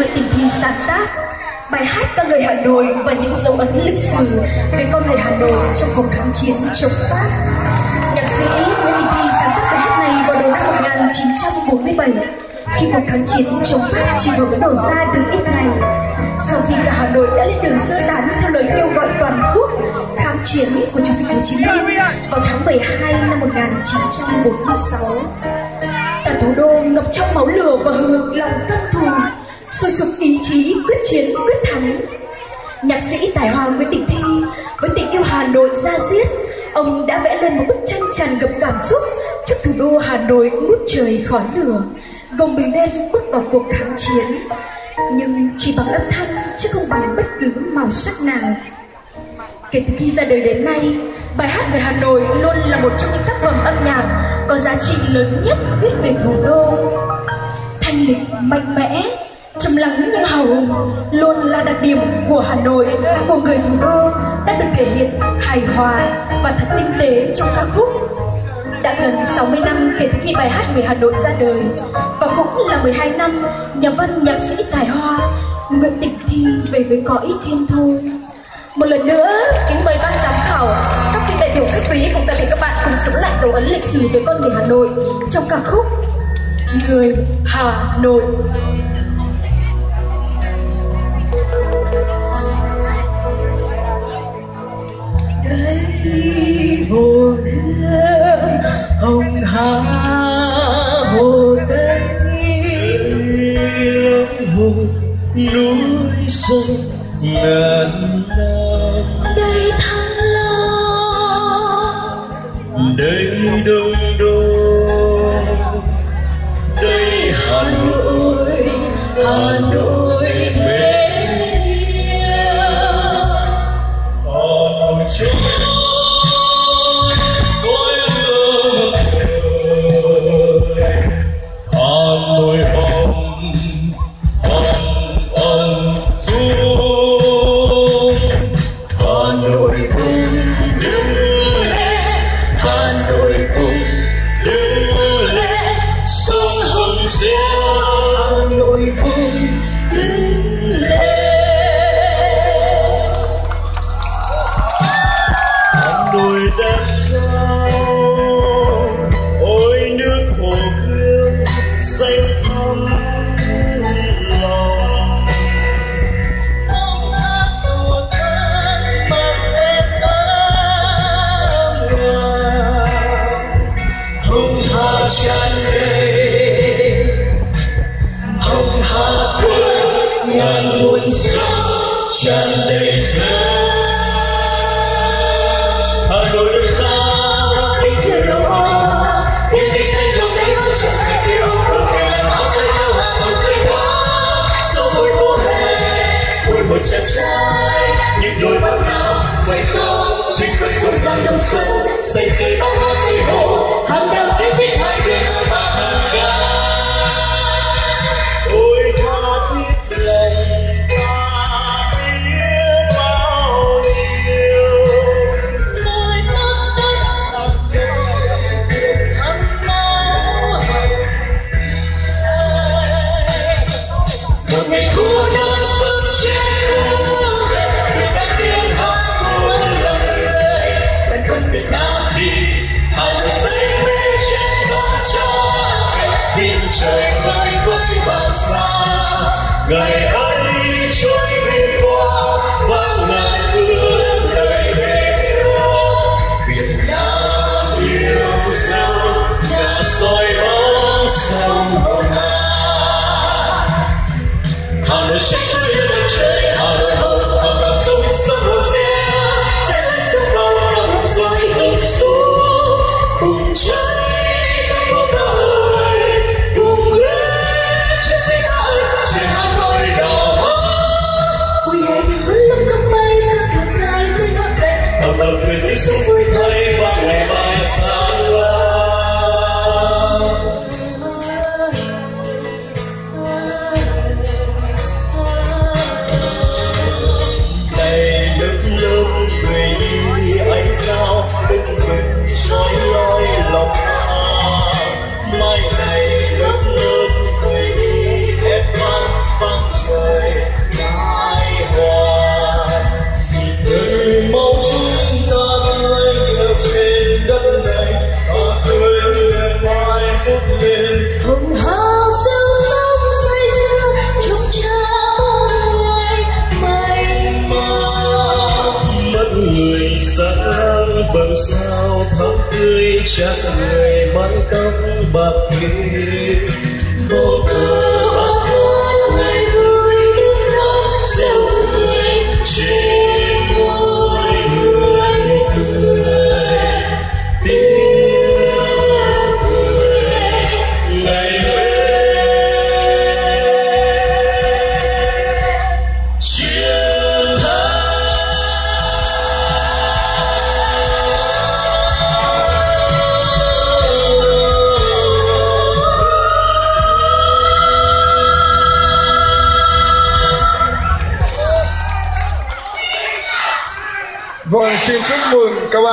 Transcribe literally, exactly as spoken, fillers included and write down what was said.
Nguyễn Đình Thi sáng tác bài hát ca ngợi Hà Nội và những dấu ấn lịch sử về con người Hà Nội trong cuộc kháng chiến chống Pháp. Nhạc sĩ Nguyễn Đình Thi sáng tác bài hát này vào đầu năm một nghìn chín trăm bốn mươi bảy, khi cuộc kháng chiến chống Pháp chỉ vừa mới nổ ra được ít ngày. Sau khi cả Hà Nội đã lên đường sơ tán theo lời kêu gọi toàn quốc kháng chiến của Chủ tịch Hồ Chí Minh vào tháng mười hai năm một nghìn chín trăm bốn mươi sáu, cả thủ đô ngập trong máu lửa và hừng hực lòng căm thù, sôi sục ý chí quyết chiến quyết thắng. Nhạc sĩ tài hoa Nguyễn Đình Thi với tình yêu Hà Nội da diết, ông đã vẽ lên một bức tranh tràn ngập cảm xúc trước thủ đô Hà Nội ngút trời khói lửa, gồng mình lên bước vào cuộc kháng chiến, nhưng chỉ bằng âm thanh chứ không bằng bất cứ màu sắc nào. Kể từ khi ra đời đến nay, bài hát Người Hà Nội luôn là một trong những tác phẩm âm nhạc có giá trị lớn nhất viết về thủ đô. Thanh lịch, mạnh mẽ, trầm lắng nhưng hào hùng luôn là đặc điểm của Hà Nội, của người thủ đô, đã được thể hiện hài hòa và thật tinh tế trong ca khúc. Đã gần sáu mươi năm kể từ khi bài hát Người Hà Nội ra đời, và cũng là mười hai năm nhà văn nhạc sĩ tài hoa Nguyễn Đình Thi về với cõi thiên thu. Một lần nữa, kính mời ban giám khảo, các vị đại biểu khách quý cùng tất cả các bạn cùng sống lại dấu ấn lịch sử về con người Hà Nội trong ca khúc Người Hà Nội. Đây hồ gươm hồng hà, hồ đây hồ núi sông ngàn năm, đây Thăng Long, đây Đông Đô, đây Hà Nội, Hà Nội mến yêu. Còn trôi khói lửa trời, Hà Nội hồng hồng hồng dung, Hà Nội vùng đứng lên, Hà Nội vùng đứng lên, sông Hồng reo, Hà Nội vùng đứng lên. Hà Nội đẹp sao, ôi nước hồ gươm xanh thắm lòng, Ông hát dù thân mang em ấm lòng. hồng hà tràn đầy, hồng hà cuộn ngàn muôn sóng tràn đầy giấc. Hà Nội đâu xa, tình thương đâu hoa, tình tình anh đâu thấy vẫn chẳng say thiếu, rồi xem áo xoay theo Hà Nội tươi thoáng, sâu môi phố hè, môi một chàng trai, những đôi mắt cao, quay không, suy khơi rộn ràng đông xuân, xây cây bóng ngát cây hồ, hàng đào xinh xinh hai đường và hàng gái. Ôi tha thiết lòng ta biết bao nhiêu, Môi mắt đất Hà Nội thắm máu hồng. một ngày thu non xuân trên phố, tiếng đang tiếng hát muôn lòng người, vẫn còn Việt Nam thì Hà Nội say mê trên con trai, tin trời vơi vơi bao xa, ngày ấy trôi về qua vang ngàn phương lời về yêu. Việt Nam yêu dấu ngả soi bóng sông Hồng Hà. Hà Nội trách tôi yêu bầu trời, Hà Nội hồng hồng làm sông sông hồ reo, tay lấy sông vào ngắm soi hồng xuống, cùng cháy bao đời, cùng lên trên xe ơi, trên Hà Nội đỏ mắt. Vui hè thì vẫn lúc không mây, sắc thật dài dưới ngọn rẽ. Thầm đầu cười tiếng sông vui thay và ngày mai sáng la. chắc người mái tóc bạc kia bố thơ bác con ngày vui nước khóc reo cười trên môi người cười tiếng cười ngày huế chiến thắng. Vâng, xin chúc mừng các bạn.